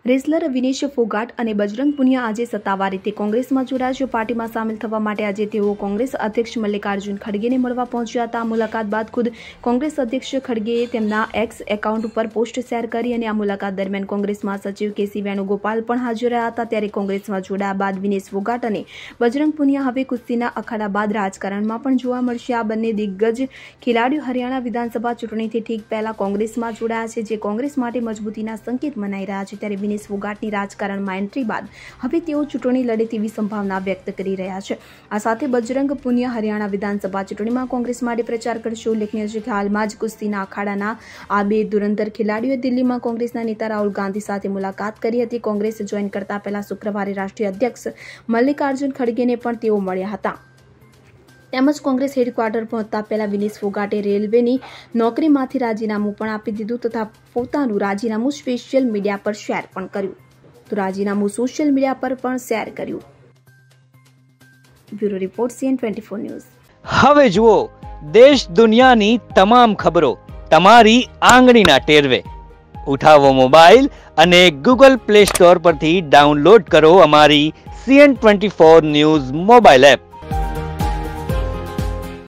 Wrestler Vinesh Phogat અને બજરંગ પુનિયા આજે સત્તાવાર રીતે કોંગ્રેસમાં જોડાયા છે। પાર્ટીમાં સામેલ થવા માટે આજે તેઓ કોંગ્રેસ અધ્યક્ષ મલ્લિકાર્જુન ખડગેને મળવા પહોંચ્યા હતા। મુલાકાત બાદ ખુદ કોંગ્રેસ અધ્યક્ષ ખડગેએ તેમના એક્સ એકાઉન્ટ ઉપર પોસ્ટ શેર કરી અને આ મુલાકાત દરમિયાન કોંગ્રેસ મહાસચિવ કેસી વેણુગોપાલ પણ હાજર રહ્યા હતા। ત્યારે કોંગ્રેસમાં જોડાયા બાદ વિનેશ ફોગાટ અને બજરંગ પુનિયા હવે કુસ્તીના અખાડા બાદ રાજકારણમાં પણ જોવા મળશે। આ બંને દિગ્ગજ ખેલાડીઓ હરિયાણા વિધાનસભા ચૂંટણીથી ઠીક પહેલા કોંગ્રેસમાં જોડાયા છે, જે કોંગ્રેસ માટે મજબૂતીના સંકેત મનાઈ રહ્યા છે। ત્યારે વિનેશ ફોગાટની રાજકારણમાં એન્ટ્રી બાદ હવે તેઓ ચૂંટણી લડે તેવી સંભાવના વ્યક્ત કરી રહ્યા છે। આ સાથે બજરંગ પુનિયા હરિયાણા વિધાનસભા ચૂંટણીમાં કોંગ્રેસ માટે પ્રચાર કરશે। ઉલ્લેખનીય છે કે હાલમાં જ કુસ્તીના અખાડાના આ બે ધુરંધર ખેલાડીઓએ દિલ્હીમાં કોંગ્રેસના નેતા રાહુલ ગાંધી સાથે મુલાકાત કરી હતી। કોંગ્રેસ જોઈન કરતા પહેલા શુક્રવારે રાષ્ટ્રીય અધ્યક્ષ મલ્લિકાર્જુન ખડગેને પણ તેઓ મળ્યા હતા। તેમજ કોંગ્રેસ હેડક્વાર્ટર પહોંચતા પહેલા વિનેશ ફોગાટે રેલવેની નોકરીમાંથી રાજીનામું પણ આપી દીધું તથા પોતાનું રાજીનામું સોશિયલ મીડિયા પર શેર પણ કર્યું। તો રાજીનામું સોશિયલ મીડિયા પર પણ શેર કર્યું। Bureau report CN24 news. હવે જુઓ દેશ દુનિયાની તમામ ખબરો તમારી આંગળીના ટેરવે। ઉઠાવો મોબાઈલ અને Google Play Store પરથી ડાઉનલોડ કરો અમારી CN24 ન્યૂઝ મોબાઈલ એપ।